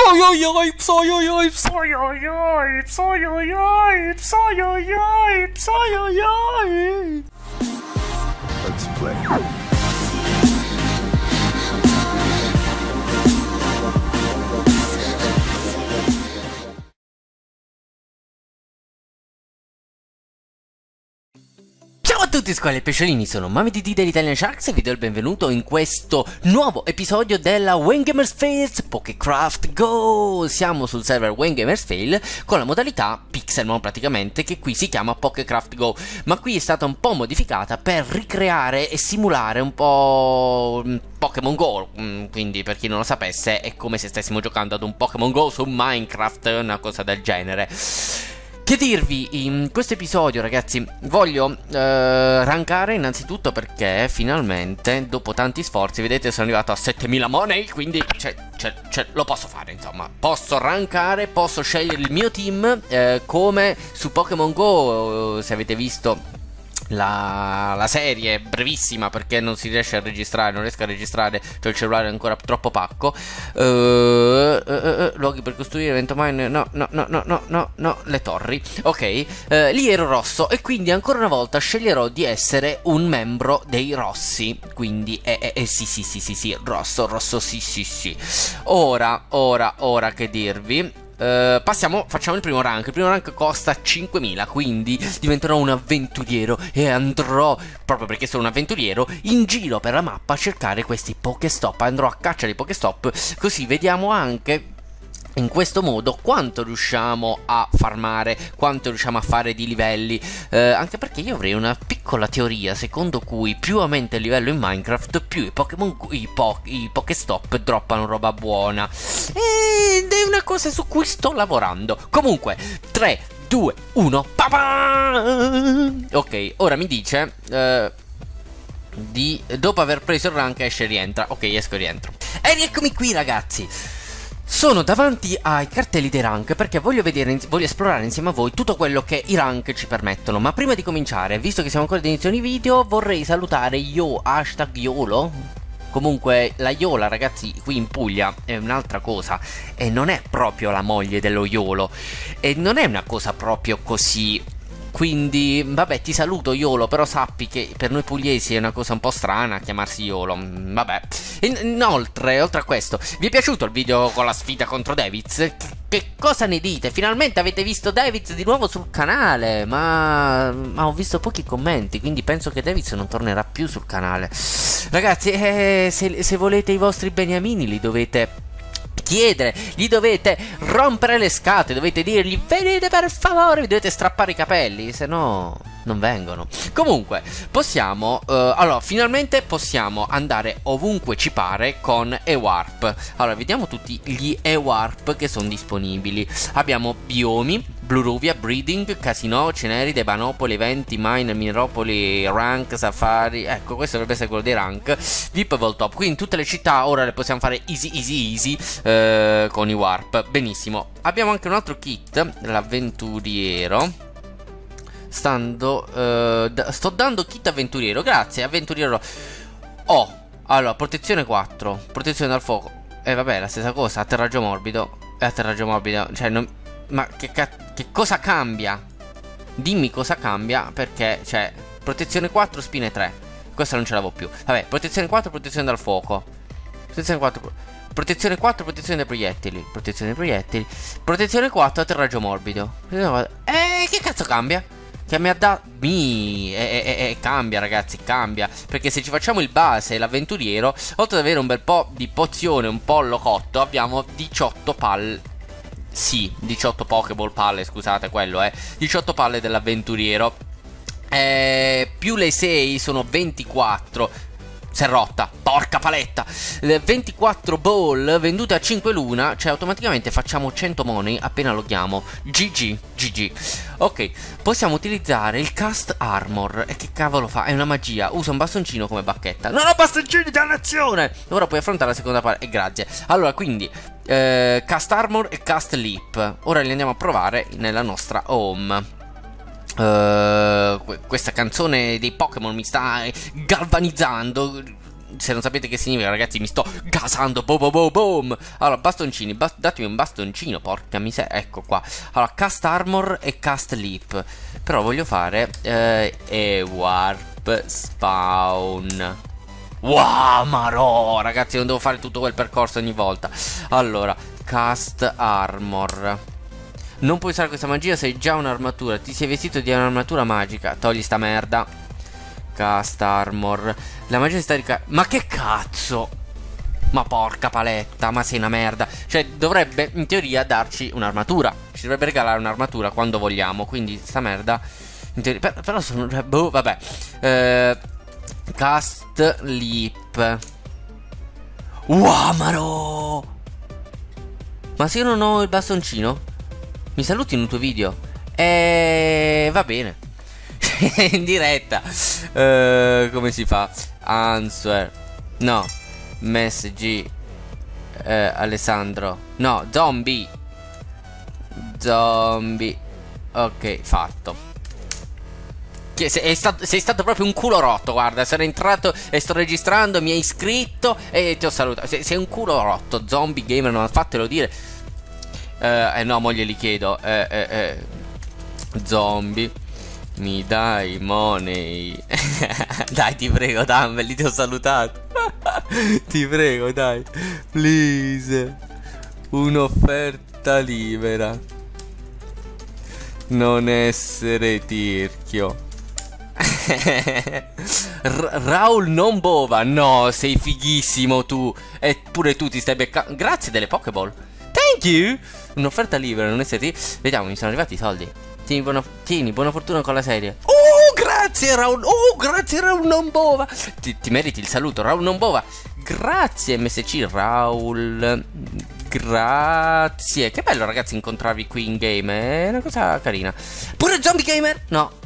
Psoyoyoi, psoyoyoi, psoyoyoi, psoyoyoi, psoyoyoi, psoyoyoi. Let's play. Ciao a tutti squali e pesciolini, sono MamiDD dell'Italian Sharks e vi do il benvenuto in questo nuovo episodio della Wangamers Fails Pokécraft Go! Siamo sul server Wangamers Fail con la modalità Pixelmon praticamente, che qui si chiama Pokécraft Go, ma qui è stata un po' modificata per ricreare e simulare un po' Pokémon Go, quindi per chi non lo sapesse è come se stessimo giocando ad un Pokémon Go su Minecraft, una cosa del genere. Che dirvi, in questo episodio ragazzi voglio rankare innanzitutto perché finalmente dopo tanti sforzi, vedete, sono arrivato a 7000 money, quindi lo posso fare, insomma, posso rankare, posso scegliere il mio team come su Pokémon Go. Se avete visto la serie brevissima, perché non si riesce a registrare, non riesco a registrare, cioè il cellulare è ancora troppo pacco. Luoghi per costruire, evento mine, no, le torri, ok. Lì ero rosso e quindi ancora una volta sceglierò di essere un membro dei rossi, quindi sì, rosso, sì. Ora che dirvi. Facciamo il primo rank. Il primo rank costa 5000, quindi diventerò un avventuriero e andrò, proprio perché sono un avventuriero, in giro per la mappa a cercare questi Pokéstop. Andrò a caccia di Pokéstop, così vediamo anche in questo modo quanto riusciamo a farmare, quanto riusciamo a fare di livelli, anche perché io avrei una piccola teoria secondo cui più aumenta il livello in Minecraft, più i Pokémon, i Pokéstop droppano roba buona, ed è una cosa su cui sto lavorando. Comunque 3, 2, 1, ok, ora mi dice dopo aver preso il rank esce e rientra. Ok, esco e rientro e rieccomi qui ragazzi. Sono davanti ai cartelli dei rank perché voglio esplorare insieme a voi tutto quello che i rank ci permettono. Ma prima di cominciare, visto che siamo ancora all'inizio di video, vorrei salutare #YOLO. Comunque la Iola ragazzi qui in Puglia è un'altra cosa, e non è proprio la moglie dello Iolo, e non è una cosa proprio così. Quindi, vabbè, ti saluto Iolo, però sappi che per noi pugliesi è una cosa un po' strana chiamarsi Iolo. Vabbè. Inoltre, oltre a questo, vi è piaciuto il video con la sfida contro Davids? Che cosa ne dite? Finalmente avete visto Davids di nuovo sul canale, ma ho visto pochi commenti, quindi penso che Davids non tornerà più sul canale. Ragazzi, se volete i vostri beniamini li dovete chiedere, gli dovete rompere le scatole, dovete dirgli venite per favore, vi dovete strappare i capelli, se no non vengono. Comunque possiamo allora finalmente possiamo andare ovunque ci pare con E-Warp. Allora vediamo tutti gli E-Warp che sono disponibili. Abbiamo biomi, Bluruvia, Breeding, Casino, Ceneride, Banopoli, Eventi, Mine, Mineropoli, Rank, Safari. Ecco, questo dovrebbe essere quello dei rank. VIP, Voltop. Qui in tutte le città ora le possiamo fare easy con i Warp. Benissimo. Abbiamo anche un altro kit, l'avventuriero. Sto dando kit avventuriero. Grazie, avventuriero. Allora, protezione 4, protezione dal fuoco. Vabbè, la stessa cosa, atterraggio morbido. Atterraggio morbido, cioè non... Ma che cosa cambia? Dimmi cosa cambia, perché, cioè, protezione 4, spine 3. Questa non ce l'avevo più. Vabbè, protezione 4, protezione dal fuoco. Protezione 4, protezione 4, protezione dai proiettili. Protezione dai proiettili. Protezione 4, atterraggio morbido. Che cazzo cambia? Che mi ha dato... cambia ragazzi, cambia. Perché se ci facciamo il base e l'avventuriero, oltre ad avere un bel po' di pozione, un po' locotto, abbiamo 18 palle. Sì, 18 Pokéball palle, scusate, quello è 18 palle dell'avventuriero, più le 6 sono 24. Si è rotta, porca paletta. 24 ball vendute a 5 luna, cioè automaticamente facciamo 100 money appena loghiamo. GG. Ok, possiamo utilizzare il Cast Armor. E che cavolo fa? È una magia, usa un bastoncino come bacchetta. Non ho bastoncini, dannazione. Ora puoi affrontare la seconda parte, e grazie. Allora, quindi Cast Armor e Cast Leap. Ora li andiamo a provare nella nostra home. Questa canzone dei Pokémon mi sta galvanizzando. se non sapete che significa, ragazzi, mi sto gasando. Boom, boom, boom, boom. Allora, bastoncini, datemi un bastoncino, porca miseria. Ecco qua. Allora, cast armor e cast leap. Però voglio fare e warp spawn. Wow, marò, ragazzi, non devo fare tutto quel percorso ogni volta. Allora, cast armor. Non puoi usare questa magia se hai già un'armatura. Ti sei vestito di un'armatura magica. Togli sta merda. Cast armor. La magia si sta ricaricando. Ma che cazzo? Ma porca paletta, ma sei una merda. Cioè, dovrebbe in teoria darci un'armatura. Ci dovrebbe regalare un'armatura quando vogliamo. Quindi sta merda in teoria, però sono... boh, vabbè. Cast leap. Wow, maro. Ma se io non ho il bastoncino, mi saluti in un tuo video? Va bene. In diretta. Come si fa? Answer. No. Messaggi. Alessandro. No, zombie. Zombie. Ok, fatto. Sei stato proprio un culo rotto, guarda. Sono entrato e sto registrando, mi hai iscritto e ti ho salutato. Sei un culo rotto, zombie gamer, non fatelo dire. No, mo glieli chiedo. Zombie, mi dai money? Dai, ti prego, dammeli, ti ho salutato. Ti prego, dai, please. Un'offerta libera. Non essere tirchio. Raul non bova. No, sei fighissimo tu. Eppure tu ti stai beccando. Grazie delle Pokéball. Thank you. Un'offerta libera, non essere tirchio. Vediamo, mi sono arrivati i soldi. Tieni, buona fortuna con la serie. Grazie Raul. Grazie Raul non bova. Ti meriti il saluto, Raul non bova. Grazie MSC Raul. Grazie. Che bello, ragazzi, incontrarvi qui in game. È una cosa carina. Pure Zombie Gamer.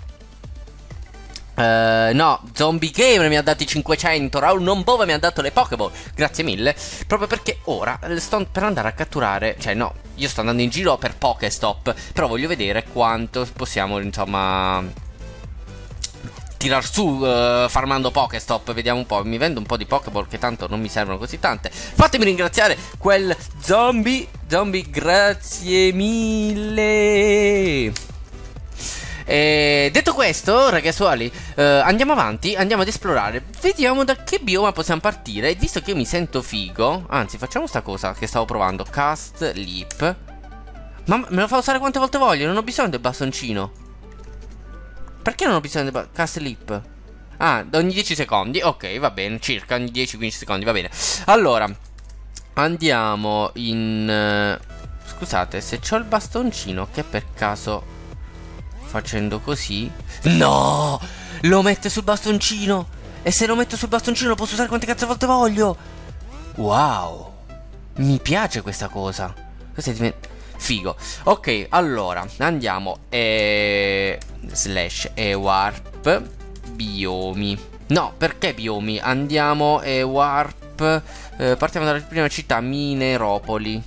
No, Zombie Gamer mi ha dati 500. Raul non bova mi ha dato le Pokéball. Grazie mille. Proprio perché ora sto per andare a catturare. Cioè no, io sto andando in giro per Pokéstop. Però voglio vedere quanto possiamo, insomma, tirar su farmando Pokéstop. Vediamo un po'. Mi vendo un po' di Pokéball che tanto non mi servono così tante. Fatemi ringraziare quel zombie. Grazie mille. Detto questo, ragazzuoli, andiamo avanti, andiamo ad esplorare. Vediamo da che bioma possiamo partire. E visto che io mi sento figo, anzi, facciamo sta cosa che stavo provando. Cast leap. Ma me lo fa usare quante volte voglio. Non ho bisogno del bastoncino. Perché non ho bisogno del cast leap? Ah, ogni 10 secondi. Ok, va bene, circa ogni 10-15 secondi, va bene. Allora, andiamo in... Scusate, se c'ho il bastoncino, che per caso... Facendo così... No! Lo mette sul bastoncino! E se lo metto sul bastoncino lo posso usare quante cazzo volte voglio! Wow! Mi piace questa cosa. Questo è figo. Ok, allora andiamo slash warp biomi. No, perché biomi? Andiamo warp. Partiamo dalla prima città, Mineropoli.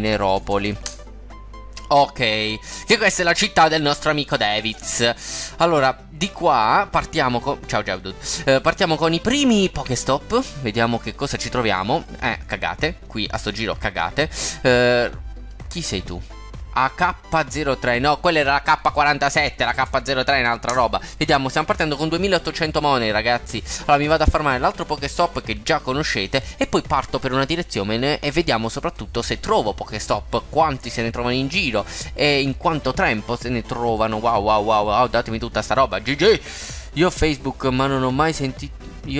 Ok, che questa è la città del nostro amico Davids. Allora, di qua partiamo con... Ciao dude. Partiamo con i primi Pokéstop. Vediamo che cosa ci troviamo. Cagate, qui a sto giro cagate. Chi sei tu? AK03, no, quella era la K47, la K03 è un'altra roba. Vediamo, stiamo partendo con 2800 money, ragazzi. Allora mi vado a farmare l'altro Pokéstop che già conoscete e poi parto per una direzione e vediamo soprattutto se trovo Pokéstop, quanti se ne trovano in giro e in quanto tempo se ne trovano. Wow, datemi tutta sta roba. GG. Io Facebook ma non ho mai sentito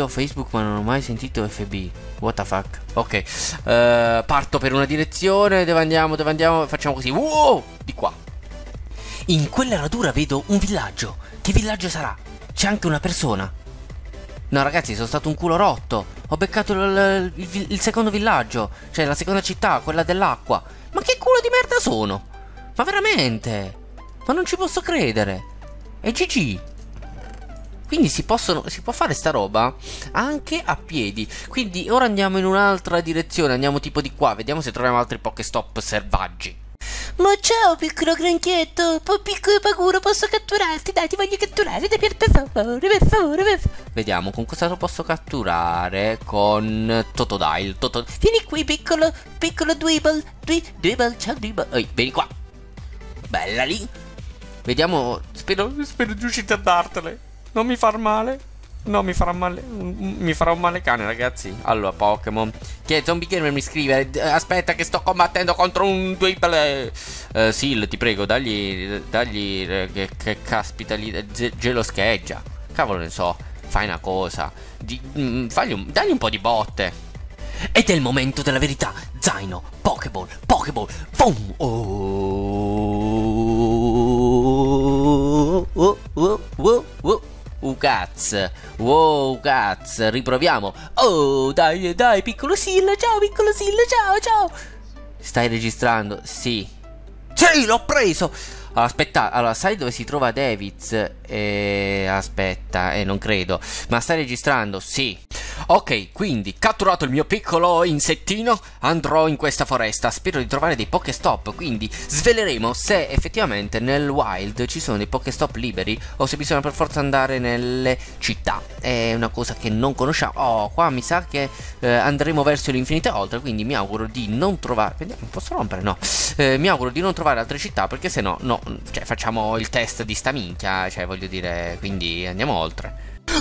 FB. What the fuck. Ok, parto per una direzione. Dove andiamo? Facciamo così. Wow, di qua. In quella radura vedo un villaggio. Che villaggio sarà? C'è anche una persona. No ragazzi, sono stato un culo rotto. Ho beccato il secondo villaggio. Cioè la seconda città, quella dell'acqua. Ma che culo di merda sono? Ma veramente? Ma non ci posso credere. E GG. Quindi si può fare sta roba anche a piedi. Quindi ora andiamo in un'altra direzione. Andiamo tipo di qua. Vediamo se troviamo altri Pokéstop selvaggi. Ma ciao piccolo granchietto, piccolo paguro, posso catturarti? Dai, ti voglio catturare, dai, per favore, per favore, per favore. Vediamo con cosa lo posso catturare. Con Totodile. Vieni qui, piccolo Dweeble, Dweeble, ciao Dweeble. Ehi, vieni qua. Bella lì. Vediamo. Spero di riuscire a dartele. Non mi far male. No, mi farà male. Mi farà un male cane, ragazzi. Allora, Pokémon. Chi è Zombie Gamer mi scrive. Aspetta che sto combattendo contro un Dweeble. Sil, ti prego, dagli che caspita lì. Gelo scheggia. Cavolo ne so. Fai una cosa. Dagli un po' di botte. Ed è il momento della verità. Zaino, Pokéball, boom. Cazzo. Wow, cazzo. Riproviamo. Oh, dai, piccolo Sil. Ciao, piccolo Sil. Ciao. Stai registrando? Sì, l'ho preso. Aspetta, allora, sai dove si trova Davids? Aspetta, non credo. Ma stai registrando? Sì. Ok, quindi, catturato il mio piccolo insettino, andrò in questa foresta. Spero di trovare dei Pokéstop, quindi sveleremo se effettivamente nel wild ci sono dei Pokéstop liberi o se bisogna per forza andare nelle città. È una cosa che non conosciamo. Oh, qua mi sa che andremo verso l'infinito oltre, quindi mi auguro di non trovare... Vediamo, posso rompere? No. Mi auguro di non trovare altre città, perché se no, cioè facciamo il test di sta minchia, cioè voglio dire, quindi andiamo oltre.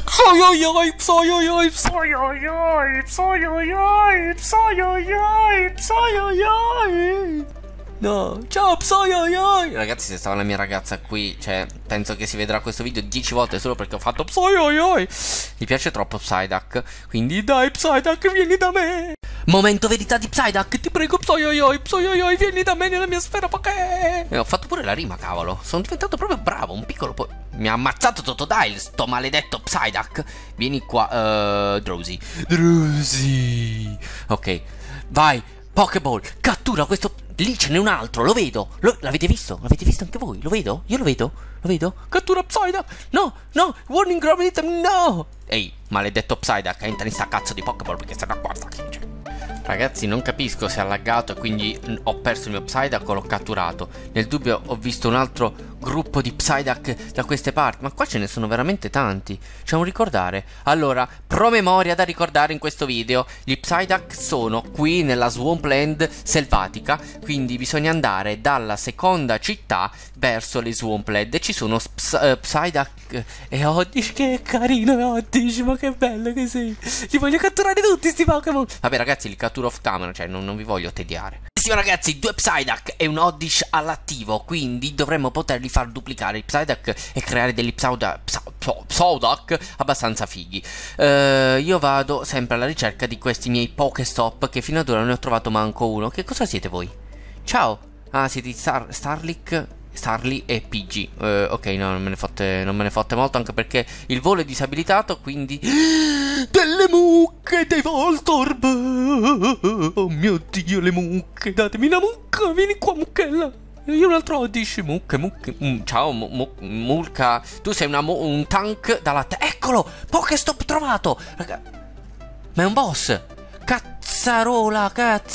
No, ciao Psy. Ragazzi, se stava la mia ragazza qui, cioè, penso che si vedrà questo video 10 volte solo perché ho fatto Psy. Mi piace troppo Psyduck, quindi dai Psyduck, vieni da me. Momento verità di Psyduck, ti prego Psy, vieni da me nella mia sfera Poké. Ho fatto pure la rima, cavolo. Sono diventato proprio bravo, un piccolo mi ha ammazzato Totodile, sto maledetto Psyduck. Vieni qua, Drowsy. Ok, vai, Pokéball, cattura questo... Lì ce n'è un altro, lo vedo. L'avete visto? L'avete visto anche voi? Lo vedo? Io lo vedo? Cattura Psyduck. No, warning Gravity, no. Ehi, maledetto Psyduck, entra in sta cazzo di Pokéball perché sennò guarda che c'è. Ragazzi, non capisco se è laggato e quindi ho perso il mio Psyduck o l'ho catturato. Nel dubbio ho visto un altro gruppo di Psyduck da queste parti, ma qua ce ne sono veramente tanti. C'è un ricordare. Allora, promemoria da ricordare in questo video. Gli Psyduck sono qui nella Swampland selvatica, quindi bisogna andare dalla seconda città verso le Swampland e ci sono Psyduck e Oddish. Che carino Oddish, ma che bello che sei. Li voglio catturare tutti sti Pokémon. Vabbè ragazzi, li catturo off camera, cioè non vi voglio tediare. Ragazzi, 2 Psyduck e un Oddish all'attivo, quindi dovremmo poterli far duplicare i Psyduck e creare degli Psyduck abbastanza fighi. Io vado sempre alla ricerca di questi miei Pokéstop, che fino ad ora non ne ho trovato manco uno. Che cosa siete voi? Ciao. Ah, siete Starly e PG. Ok, no, non me ne fotte molto, anche perché il volo è disabilitato, quindi... Delle mucche dei Voltorb! Oh mio Dio, le mucche! Datemi una mucca! Vieni qua, mucchella! Io un altro Oddish. Mucche. Ciao, Mulca. Tu sei un tank dalla... Eccolo! Pokéstop trovato! Raga... Ma è un boss! Cazzarola!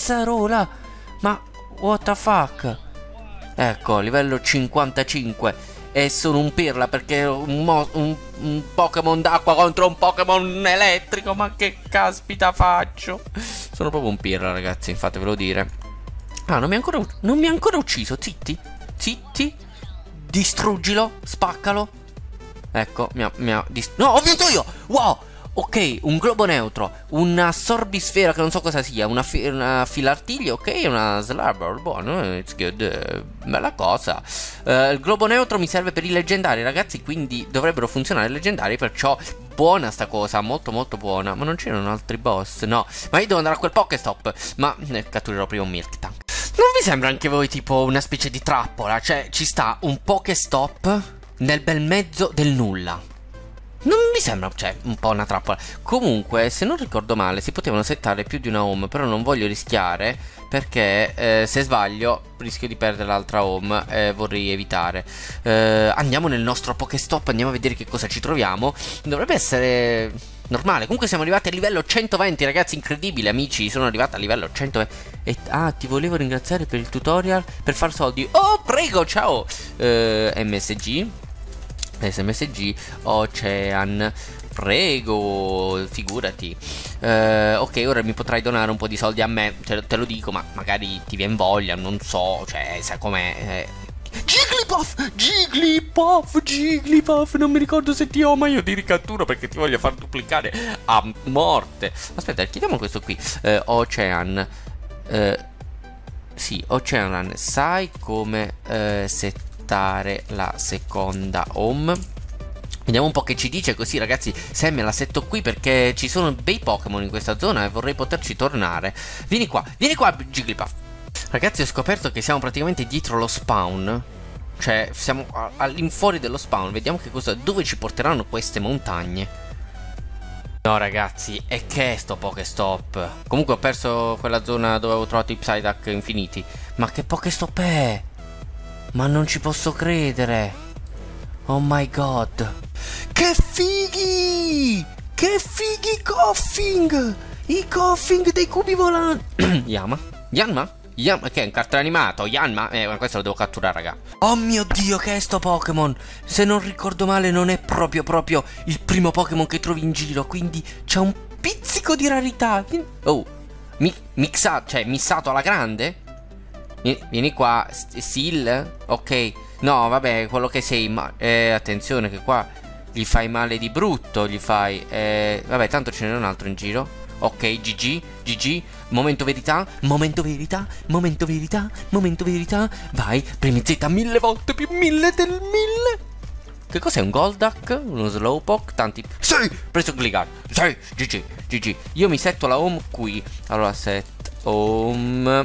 Ma... What the fuck? Ecco, livello 55. E sono un pirla perché un Pokémon d'acqua contro un Pokémon elettrico. Ma che caspita faccio? Sono proprio un pirla, ragazzi, fatevelo dire. Ah, non mi ha ancora ucciso. Zitti. Distruggilo, spaccalo. Ecco, mi ha no, ho vinto io. Wow. Ok, un globo neutro, una sorbisfera che non so cosa sia, una filartiglio, ok, una slabber, buono, it's good, bella cosa. Il globo neutro mi serve per i leggendari, ragazzi, quindi dovrebbero funzionare i leggendari, perciò buona sta cosa, molto buona. Ma non c'erano altri boss, no, ma io devo andare a quel Pokéstop, ma catturerò prima un Miltank. Non vi sembra anche voi tipo una specie di trappola? Cioè, ci sta un Pokéstop nel bel mezzo del nulla. Non mi sembra, cioè, un po' una trappola. Comunque, se non ricordo male, si potevano settare più di una home, però non voglio rischiare, perché se sbaglio rischio di perdere l'altra home e vorrei evitare. Andiamo nel nostro Pokéstop, andiamo a vedere che cosa ci troviamo. Dovrebbe essere normale. Comunque siamo arrivati a livello 120, ragazzi, incredibile, amici. Sono arrivato a livello 120. Ti volevo ringraziare per il tutorial per far soldi. Oh, prego, ciao. MSG, Ocean, prego, figurati. Ok, ora mi potrai donare un po' di soldi a me, te lo dico, ma magari ti viene voglia, non so, cioè, sai com'è. Jigglypuff, non mi ricordo se ti ho, ma io ti ricatturo perché ti voglio far duplicare a morte. Aspetta, chiediamo questo qui. Ocean. Sì, Ocean, sai come settare la seconda home? Vediamo un po' che ci dice, così ragazzi, se me la setto qui perché ci sono bei Pokémon in questa zona e vorrei poterci tornare. Vieni qua, Jigglypuff. Ragazzi, ho scoperto che siamo praticamente dietro lo spawn. Cioè, siamo all'infuori dello spawn. Vediamo dove ci porteranno queste montagne. No ragazzi, e che è sto Pokestop? Comunque ho perso quella zona dove avevo trovato i Psyduck infiniti. Ma che Pokestop è? Ma non ci posso credere. Oh my god. Che fighi! Che fighi i Koffing! I Koffing dei cubi volanti. Yanma? Che è un cartone animato? Yanma? Questo lo devo catturare, raga. Oh mio dio, che è sto Pokémon? Se non ricordo male non è proprio il primo Pokémon che trovi in giro, quindi c'è un pizzico di rarità. Oh, missato alla grande? Vieni qua, Seal? Ok. No, vabbè, quello che sei, ma attenzione che qua gli fai male di brutto, vabbè, tanto ce n'è un altro in giro. Ok, GG, momento verità. Vai, premi Z 1000 volte più 1000 del 1000. Che cos'è, un Golduck? Uno Slowpoke? Tanti... Sì, preso Gligar. Sì, GG. Io mi setto la home qui. Allora, set home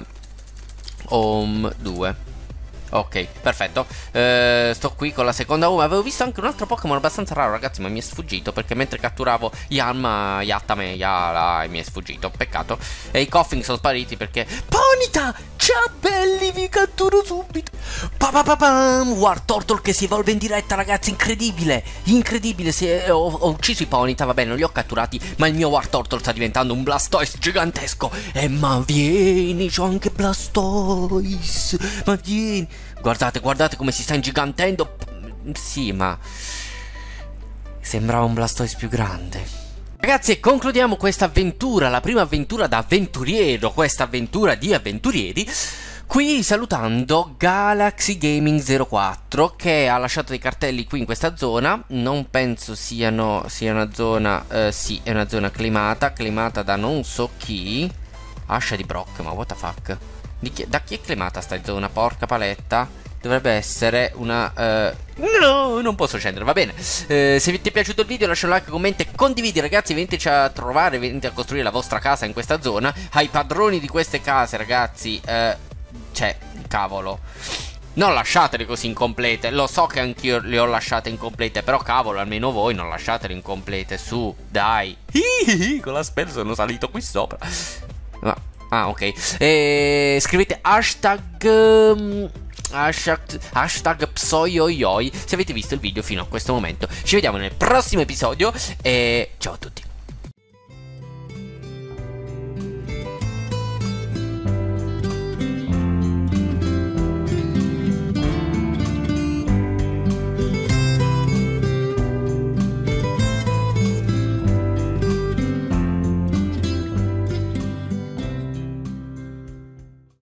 2. Ok, perfetto. Sto qui con la seconda home. Avevo visto anche un altro Pokémon abbastanza raro, ragazzi, ma mi è sfuggito perché mentre catturavo Yattame mi è sfuggito. Peccato. E i Koffing sono spariti perché... Ponyta! Ciao belli, vi catturo subito. Wartortle che si evolve in diretta, ragazzi, incredibile. Ho ucciso i Ponyta, vabbè, non li ho catturati, ma il mio Wartortle sta diventando un Blastoise gigantesco. Ma vieni, c'ho anche Blastoise. Ma vieni. Guardate come si sta ingigantendo. Sì, ma sembrava un Blastoise più grande. Ragazzi, concludiamo questa avventura, la prima avventura da avventuriero, questa avventura di avventurieri, qui salutando Galaxy Gaming 04 che ha lasciato dei cartelli qui in questa zona. Non penso sia una zona, sì, è una zona climata da non so chi. Ascia di Brock, ma what the fuck? Da chi è climata sta zona? Porca paletta. Dovrebbe essere una... No, non posso scendere, va bene. Se vi è piaciuto il video lascia un like, commenta e condividi, ragazzi. Veniteci a trovare, venite a costruire la vostra casa in questa zona. Ai padroni di queste case, ragazzi, cioè, cavolo, non lasciatele così incomplete. Lo so che anch'io le ho lasciate incomplete, però cavolo, almeno voi non lasciatele incomplete. Su, dai. Con la spell sono salito qui sopra. Ok. Scrivete hashtag psoioioi se avete visto il video fino a questo momento. Ci vediamo nel prossimo episodio e ciao a tutti.